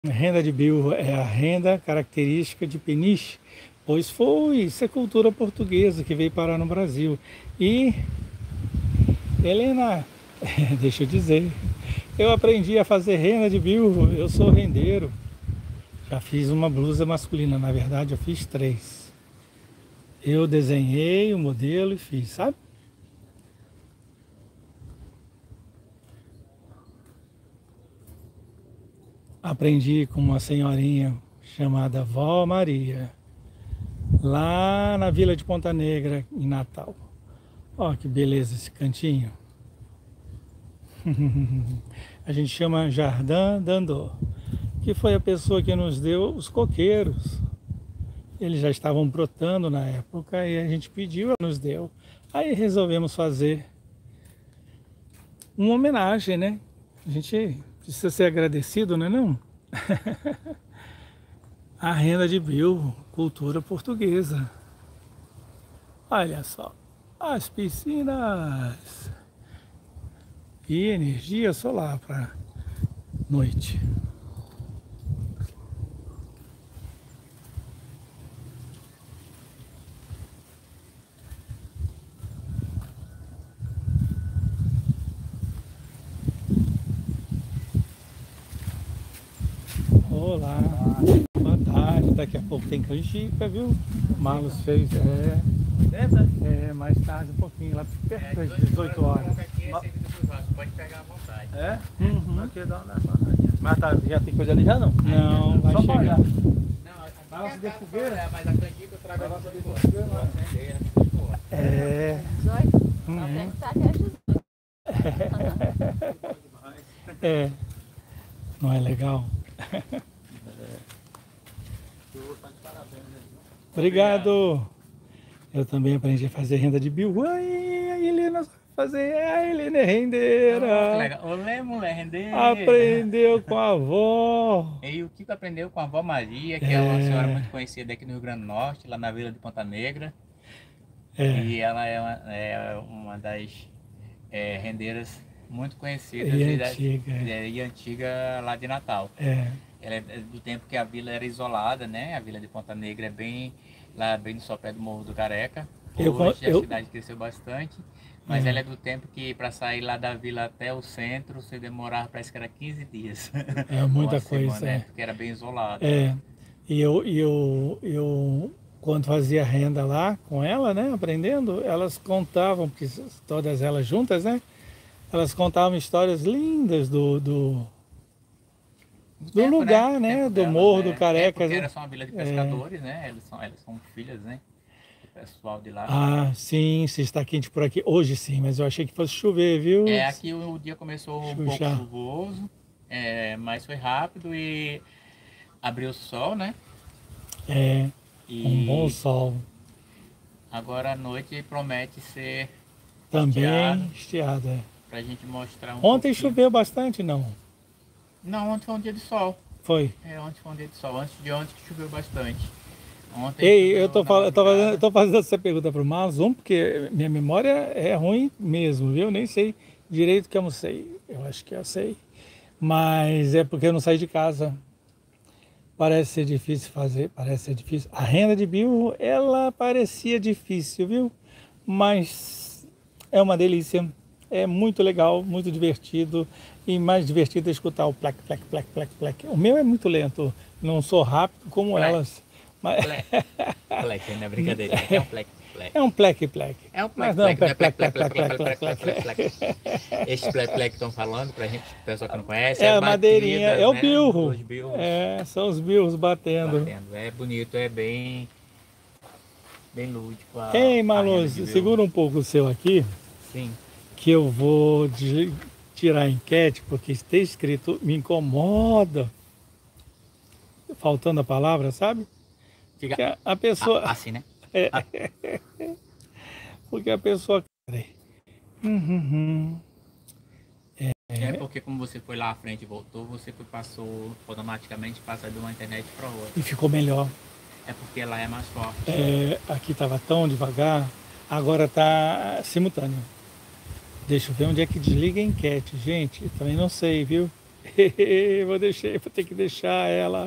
A renda de bilro é a renda característica de Peniche, pois foi isso é cultura portuguesa que veio parar no Brasil. E, Helena, deixa eu dizer, eu aprendi a fazer renda de bilro, eu sou rendeiro. Já fiz uma blusa masculina, na verdade eu fiz três. Eu desenhei o modelo e fiz, sabe? Aprendi com uma senhorinha chamada Vó Maria, lá na Vila de Ponta Negra, em Natal. Ó, que beleza esse cantinho. A gente chama Jardim Dandô, que foi a pessoa que nos deu os coqueiros. Eles já estavam brotando na época e a gente pediu, ela nos deu. Aí resolvemos fazer uma homenagem, né? A gente precisa ser agradecido, não é não? A renda de Bill, cultura portuguesa. Olha só, as piscinas e energia solar para noite. Olá, boa tarde. Daqui a pouco tem canjica, viu? Marlos fez, mais tarde um pouquinho, lá perto das 18 horas. Pode pegar à vontade. É? Uhum. Aqui dá uma. Mas tá, já tem coisa ali já não? Não, vai Só chegar. molhar. Não, Balança de fogueira? mas a canjica eu trago Balança aqui de pra fogueira, você. né? Acender, né? É. 18? Uhum. Deve estar até às 18. É, não é legal? Obrigado. Eu também aprendi a fazer renda de bill. Ai, a Helena sabe fazer. A Helena é Que rendeira. legal. Olê, mulher, render. Aprendeu com a avó. E o Kiko aprendeu com a avó Maria, que é uma senhora muito conhecida aqui no Rio Grande do Norte, lá na Vila de Ponta Negra. É, E ela é uma das rendeiras muito conhecidas e antiga. e antiga lá de Natal. É, Ela é do tempo que a vila era isolada, né? A Vila de Ponta Negra é bem lá bem no sopé do Morro do Careca. Hoje a cidade cresceu bastante, mas ela é do tempo que para sair lá da vila até o centro você demorava, parece que era 15 dias. é muita Uma semana, coisa. né? É. Porque era bem isolado. É, e eu, quando fazia renda lá com ela, né, aprendendo, elas contavam, porque todas elas juntas, né, elas contavam histórias lindas do Tempo, lugar, Do né, tempo do delas, Morro né? do Careca. Porque era só uma vila de pescadores, né? Elas são filhas, né? Do pessoal de lá. Ah, sim, se está quente por aqui. Hoje sim, mas eu achei que fosse chover, viu? Aqui o dia começou um pouco Xuxa. chuvoso, mas foi rápido e abriu o sol, né? É, um bom E sol. agora à noite promete ser Também estiado, é. pra gente mostrar um Ontem pouquinho. choveu bastante, não? Não, ontem foi um dia de sol. Foi. Ontem foi um dia de sol. Antes de ontem que choveu bastante. Ontem Ei, choveu eu tô, na madrugada. eu tô fazendo essa pergunta para o Marlon, porque minha memória é ruim mesmo, viu? Eu nem sei direito o que eu não sei. Eu acho que eu sei. Mas é porque eu não saí de casa. Parece ser difícil fazer, parece ser difícil. A renda de bill, ela parecia difícil, viu? Mas é uma delícia. É muito legal, muito divertido. E mais divertido é escutar o plec, plec, plec, plec, plec. O meu é muito lento. Não sou rápido como Plec. elas. Mas Plec, não é brincadeira. É um plec, plec. é um plec, plec. É um Mas plec, não, plec, não é plec, plec, plec, plec, plec, plec, plec, plec, plec, plec, plec. plec. Esse plec, plec que estão falando, pra gente, pessoal que não conhece, É as a madeirinha, batidas, é o né, bilro. dos bilros É, são os bilros batendo. batendo. É bonito, é bem lúdico a Ei, renda Maluz, de bilro. segura um pouco o seu aqui, Sim. que eu vou tirar a enquete, porque está escrito me incomoda. Faltando a palavra, sabe? Fica Que a pessoa. assim, né? Porque a pessoa. Peraí. É porque como você foi lá à frente e voltou, você passou automaticamente passa de uma internet para outra. E ficou melhor. É porque lá é mais forte. Aqui estava tão devagar, agora está simultâneo. Deixa eu ver onde é que desliga a enquete, gente. Eu também não sei, viu? Vou ter que deixar ela.